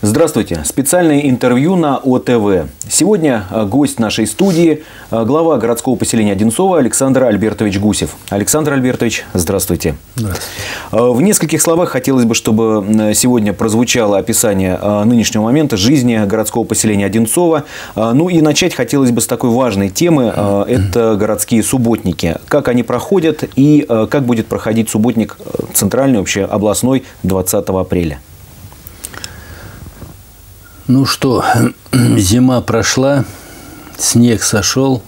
Здравствуйте. Специальное интервью на ОТВ. Сегодня гость нашей студии – глава городского поселения Одинцово Александр Альбертович Гусев. Александр Альбертович, здравствуйте. Здравствуйте. В нескольких словах хотелось бы, чтобы сегодня прозвучало описание нынешнего момента жизни городского поселения Одинцово. Ну и начать хотелось бы с такой важной темы – это городские субботники. Как они проходят и как будет проходить субботник центральный, общеобластной 20 апреля? Ну что, зима прошла, снег сошел,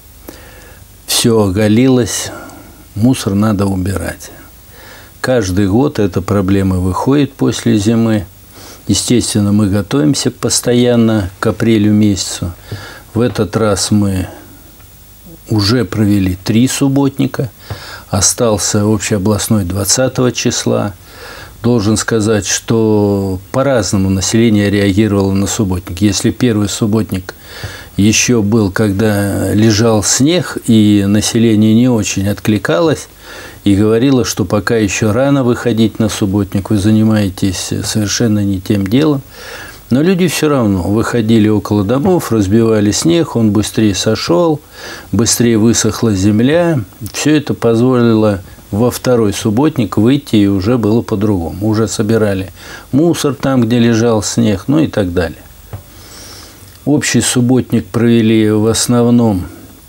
все оголилось, мусор надо убирать. Каждый год эта проблема выходит после зимы. Естественно, мы готовимся постоянно к апрелю месяцу. В этот раз мы уже провели 3 субботника, остался общеобластной 20 числа. Должен сказать, что по-разному население реагировало на субботник. Если первый субботник еще был, когда лежал снег, и население не очень откликалось, и говорило, что пока еще рано выходить на субботник, вы занимаетесь совершенно не тем делом. Но люди все равно выходили около домов, разбивали снег, он быстрее сошел, быстрее высохла земля. Все это позволило во второй субботник выйти, и уже было по-другому. Уже собирали мусор там, где лежал снег, ну и так далее. Общий субботник провели в основном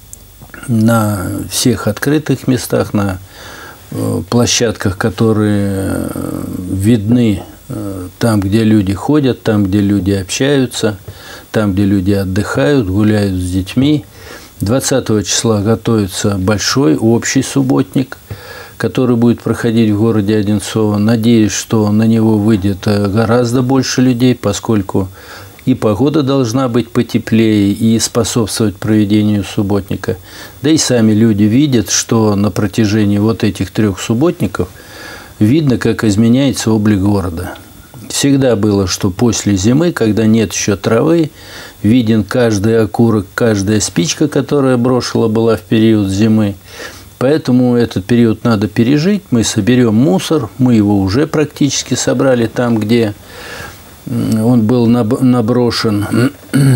на всех открытых местах, на площадках, которые видны там, где люди ходят, там, где люди общаются, там, где люди отдыхают, гуляют с детьми. 20 числа готовится большой общий субботник, который будет проходить в городе Одинцово. Надеюсь, что на него выйдет гораздо больше людей, поскольку и погода должна быть потеплее и способствовать проведению субботника. Да и сами люди видят, что на протяжении вот этих 3 субботников видно, как изменяется облик города. Всегда было, что после зимы, когда нет еще травы, виден каждый окурок, каждая спичка, которая брошена была в период зимы. Поэтому этот период надо пережить. Мы соберем мусор, мы его уже практически собрали там, где он был наброшен.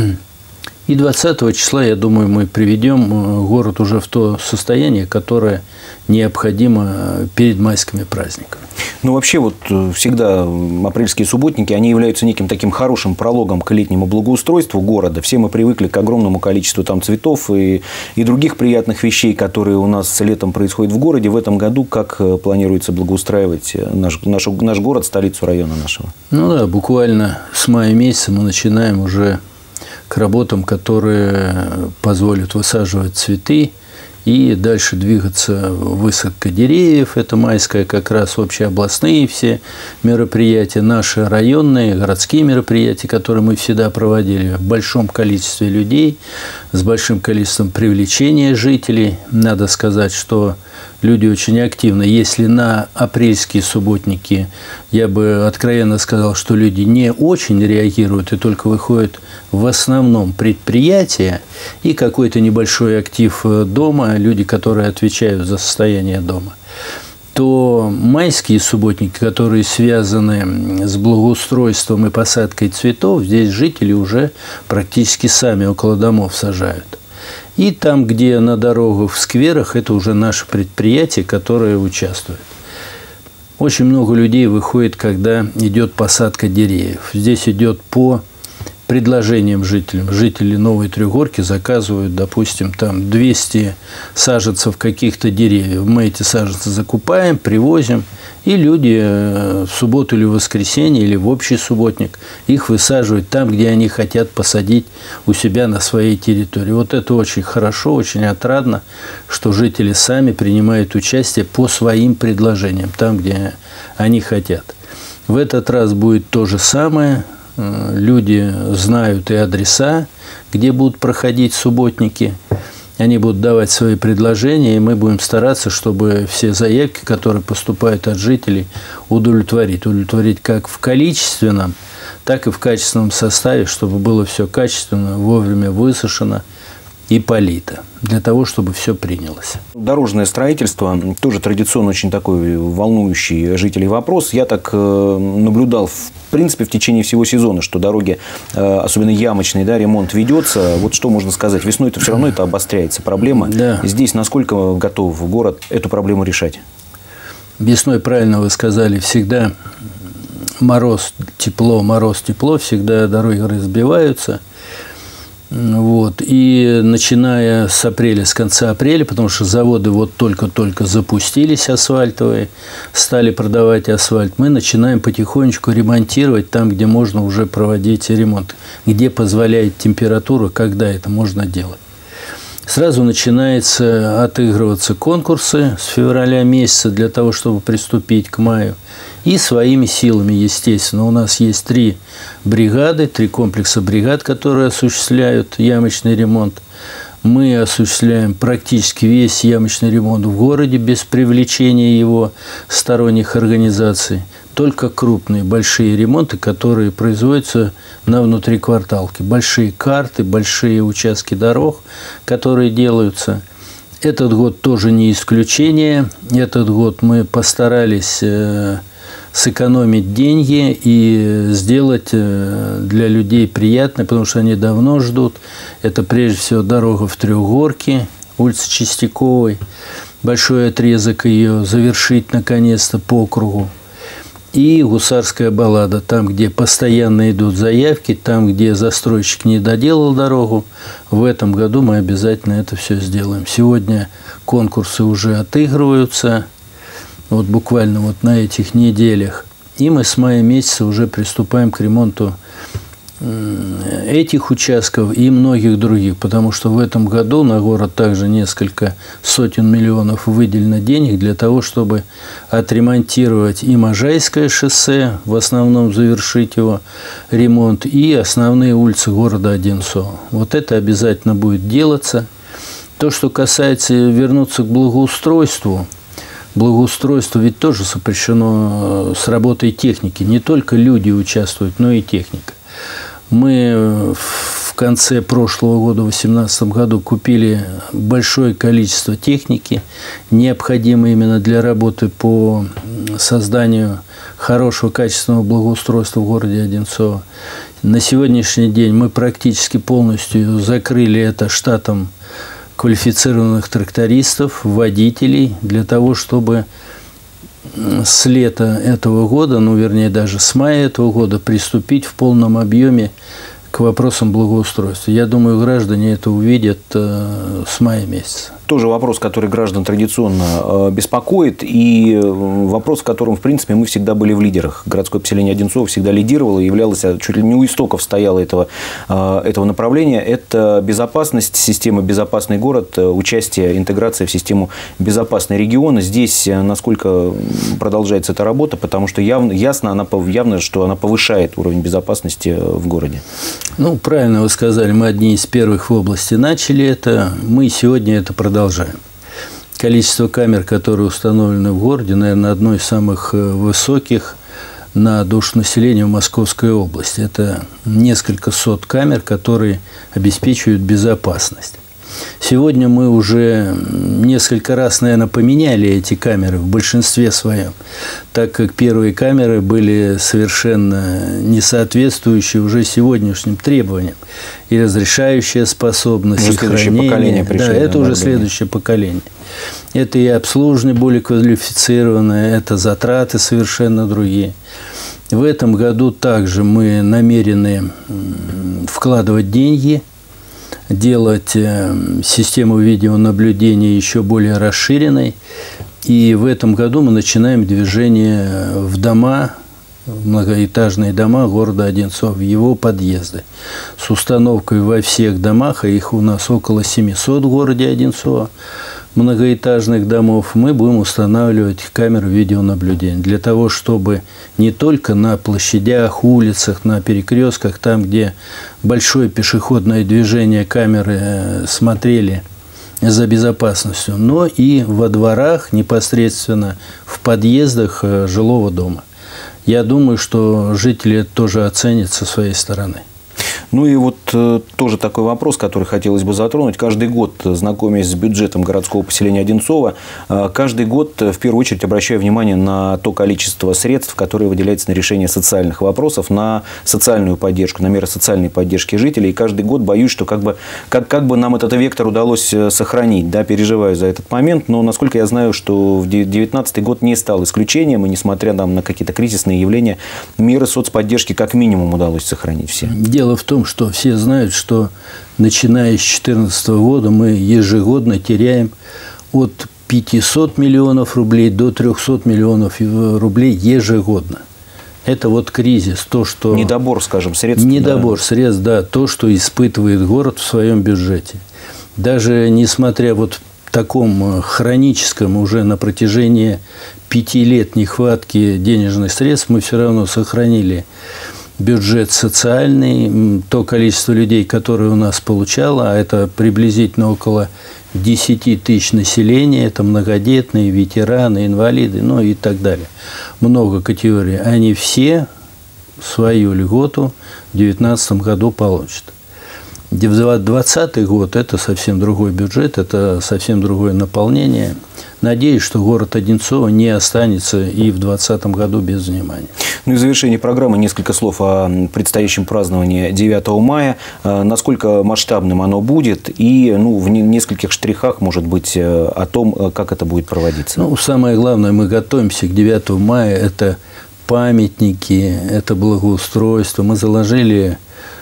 И 20 числа, я думаю, мы приведем город уже в то состояние, которое необходимо перед майскими праздниками. Ну, вообще, вот всегда апрельские субботники, они являются неким таким хорошим прологом к летнему благоустройству города. Все мы привыкли к огромному количеству там цветов и других приятных вещей, которые у нас летом происходят в городе. В этом году как планируется благоустраивать наш город, столицу района нашего? Ну да, буквально с мая месяца мы начинаем уже к работам, которые позволят высаживать цветы и дальше двигаться высадка деревьев. Это майская как раз общеобластные все мероприятия, наши районные, городские мероприятия, которые мы всегда проводили в большом количестве людей, с большим количеством привлечения жителей. Надо сказать, что люди очень активно. Если на апрельские субботники, я бы откровенно сказал, что люди не очень реагируют и только выходят в основном предприятия и какой-то небольшой актив дома, люди, которые отвечают за состояние дома, то майские субботники, которые связаны с благоустройством и посадкой цветов, здесь жители уже практически сами около домов сажают. И там, где на дорогах, в скверах, это уже наши предприятия, которые участвуют. Очень много людей выходит, когда идет посадка деревьев. Здесь идет по предложениям жителям. Жители Новой Трехгорки заказывают, допустим, там 200 саженцев каких-то деревьев. Мы эти саженцы закупаем, привозим, и люди в субботу или в воскресенье, или в общий субботник их высаживают там, где они хотят посадить у себя на своей территории. Вот это очень хорошо, очень отрадно, что жители сами принимают участие по своим предложениям, там, где они хотят. В этот раз будет то же самое. Люди знают и адреса, где будут проходить субботники. Они будут давать свои предложения, и мы будем стараться, чтобы все заявки, которые поступают от жителей, удовлетворить. Удовлетворить как в количественном, так и в качественном составе, чтобы было все качественно, вовремя высушено и полита, для того, чтобы все принялось. Дорожное строительство тоже традиционно очень такой волнующий жителей вопрос. Я так наблюдал, в принципе, в течение всего сезона, что дороги, особенно ямочные, да, ремонт ведется. Вот что можно сказать? Весной-то все равно это обостряется проблема. Да. Здесь насколько готов город эту проблему решать? Весной, правильно вы сказали, всегда мороз, тепло, всегда дороги разбиваются. Вот. И начиная с апреля, с конца апреля, потому что заводы вот только-только запустились асфальтовые, стали продавать асфальт, мы начинаем потихонечку ремонтировать там, где можно уже проводить ремонт, где позволяет температура, когда это можно делать. Сразу начинается отыгрываться конкурсы с февраля месяца для того, чтобы приступить к маю. И своими силами, естественно. У нас есть 3 бригады, 3 комплекса бригад, которые осуществляют ямочный ремонт. Мы осуществляем практически весь ямочный ремонт в городе без привлечения его сторонних организаций. Только крупные, большие ремонты, которые производятся на внутрикварталке. Большие карты, большие участки дорог, которые делаются. Этот год тоже не исключение. Этот год мы постарались сэкономить деньги и сделать для людей приятно, потому что они давно ждут. Это прежде всего дорога в Трехгорке, улица Чистяковой, большой отрезок ее завершить наконец-то по округу. И Гусарская баллада, там, где постоянно идут заявки, там, где застройщик не доделал дорогу, в этом году мы обязательно это все сделаем. Сегодня конкурсы уже отыгрываются, вот буквально вот на этих неделях. И мы с мая месяца уже приступаем к ремонту этих участков и многих других, потому что в этом году на город также несколько сотен миллионов выделено денег для того, чтобы отремонтировать и Можайское шоссе, в основном завершить его ремонт, и основные улицы города Одинцово. Вот это обязательно будет делаться. То, что касается вернуться к благоустройству, благоустройство ведь тоже сопряжено с работой техники. Не только люди участвуют, но и техника. Мы в конце прошлого года, в 2018 году, купили большое количество техники, необходимой именно для работы по созданию хорошего, качественного благоустройства в городе Одинцово. На сегодняшний день мы практически полностью закрыли это штатом квалифицированных трактористов, водителей, для того, чтобы с лета этого года, ну, вернее, даже с мая этого года приступить в полном объеме к вопросам благоустройства. Я думаю, граждане это увидят с мая месяца. Тоже вопрос, который граждан традиционно беспокоит, и вопрос, в котором, в принципе, мы всегда были в лидерах. Городское поселение Одинцово всегда лидировало и являлось, чуть ли не у истоков стояло этого направления. Это безопасность, система «Безопасный город», участие, интеграция в систему «Безопасный регион». Здесь насколько продолжается эта работа, потому что явно, что она повышает уровень безопасности в городе. Ну, правильно вы сказали, мы одни из первых в области начали это, мы сегодня это продолжаем. Количество камер, которые установлены в городе, наверное, одно из самых высоких на душу населения в Московской области. Это несколько сот камер, которые обеспечивают безопасность. Сегодня мы уже несколько раз, наверное, поменяли эти камеры в большинстве своем, так как первые камеры были совершенно не соответствующие уже сегодняшним требованиям. И разрешающая способность, и хранение. Да, это уже следующее поколение. Это и обслуживание более квалифицированное, это затраты совершенно другие. В этом году также мы намерены вкладывать деньги, делать систему видеонаблюдения еще более расширенной. И в этом году мы начинаем движение в дома, в многоэтажные дома города Одинцово, в его подъезды. С установкой во всех домах, а их у нас около 700 в городе Одинцово, многоэтажных домов, мы будем устанавливать камеры видеонаблюдения для того, чтобы не только на площадях, улицах, на перекрестках, там, где большое пешеходное движение, камеры смотрели за безопасностью, но и во дворах, непосредственно в подъездах жилого дома. Я думаю, что жители это тоже оценят со своей стороны. Ну и вот тоже такой вопрос, который хотелось бы затронуть. Каждый год, знакомясь с бюджетом городского поселения Одинцово, каждый год в первую очередь обращаю внимание на то количество средств, которые выделяется на решение социальных вопросов, на социальную поддержку, на меры социальной поддержки жителей. И каждый год боюсь, что как бы нам этот вектор удалось сохранить. Да, переживаю за этот момент, но насколько я знаю, что 2019 год не стал исключением, и несмотря на какие-то кризисные явления, меры соцподдержки как минимум удалось сохранить все. Дело в том, что все знают, что начиная с 2014 года мы ежегодно теряем от 500 миллионов рублей до 300 миллионов рублей ежегодно. Это вот кризис, то, что... Недобор, скажем, средств. Недобор средств, да, то, что испытывает город в своем бюджете. Даже несмотря вот в таком хроническом уже на протяжении 5 лет нехватки денежных средств, мы все равно сохранили бюджет социальный, то количество людей, которые у нас получало, а это приблизительно около 10 тысяч населения, это многодетные, ветераны, инвалиды, ну и так далее. Много категорий. Они все свою льготу в 2019 году получат. 2020 год – это совсем другой бюджет, это совсем другое наполнение. Надеюсь, что город Одинцово не останется и в 2020 году без внимания. Ну и в завершении программы несколько слов о предстоящем праздновании 9 мая. Насколько масштабным оно будет и в нескольких штрихах, может быть, о том, как это будет проводиться. Ну, самое главное, мы готовимся к 9 мая. Это памятники, это благоустройство. Мы заложили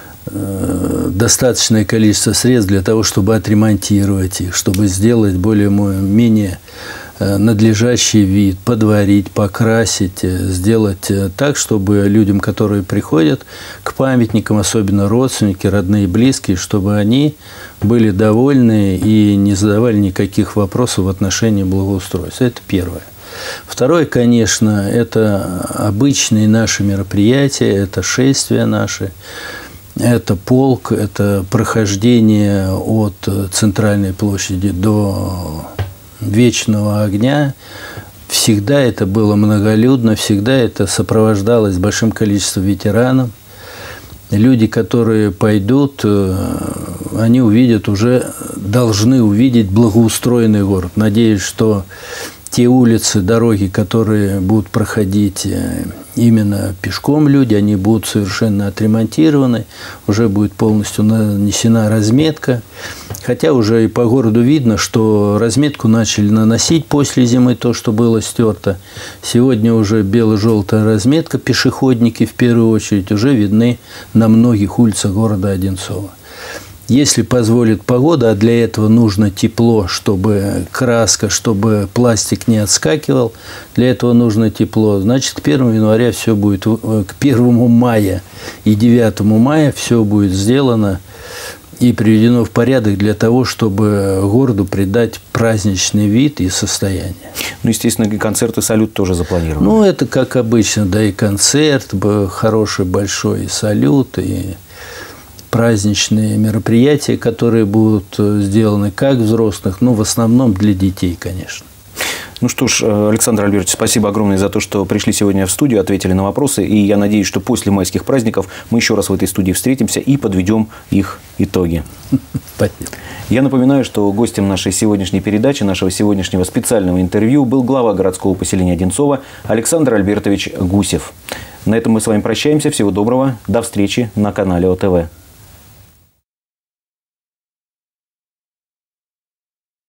достаточное количество средств для того, чтобы отремонтировать их, чтобы сделать более-менее надлежащий вид, подварить, покрасить, сделать так, чтобы людям, которые приходят к памятникам, особенно родственники, родные, близкие, чтобы они были довольны и не задавали никаких вопросов в отношении благоустройства. Это первое. Второе, конечно, это обычные наши мероприятия, это шествия наши. Это полк, это прохождение от Центральной площади до Вечного огня. Всегда это было многолюдно, всегда это сопровождалось большим количеством ветеранов. Люди, которые пойдут, они увидят должны увидеть благоустроенный город. Надеюсь, что те улицы, дороги, которые будут проходить именно пешком люди, они будут совершенно отремонтированы, уже будет полностью нанесена разметка. Хотя уже и по городу видно, что разметку начали наносить после зимы, то, что было стерто. Сегодня уже бело-желтая разметка, пешеходники в первую очередь уже видны на многих улицах города Одинцово. Если позволит погода, а для этого нужно тепло, чтобы краска, чтобы пластик не отскакивал, для этого нужно тепло, значит, к 1 января все будет, к 1 мая и 9 мая все будет сделано и приведено в порядок для того, чтобы городу придать праздничный вид и состояние. Ну, естественно, и концерт и салют тоже запланированы. Ну, это как обычно, да, и концерт, хороший большой, и салют, и праздничные мероприятия, которые будут сделаны как взрослых, но в основном для детей, конечно. Ну что ж, Александр Альбертович, спасибо огромное за то, что пришли сегодня в студию, ответили на вопросы. И я надеюсь, что после майских праздников мы еще раз в этой студии встретимся и подведем их итоги. Спасибо. Я напоминаю, что гостем нашей сегодняшней передачи, нашего сегодняшнего специального интервью был глава городского поселения Одинцово Александр Альбертович Гусев. На этом мы с вами прощаемся. Всего доброго. До встречи на канале ОТВ.